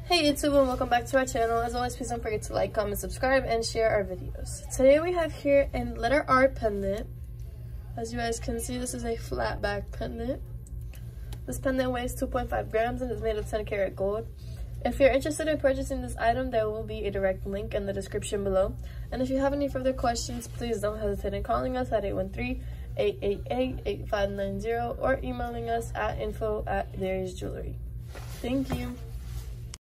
Hey YouTube, and welcome back to our channel. As always, please don't forget to like, comment, subscribe, and share our videos. Today we have here a letter R pendant. As you guys can see, this is a flat back pendant. This pendant weighs 2.5 grams and is made of 10 karat gold. If you're interested in purchasing this item, there will be a direct link in the description below. And if you have any further questions, please don't hesitate in calling us at 813-888-8590 or emailing us at info@thereisjewelry. Thank you.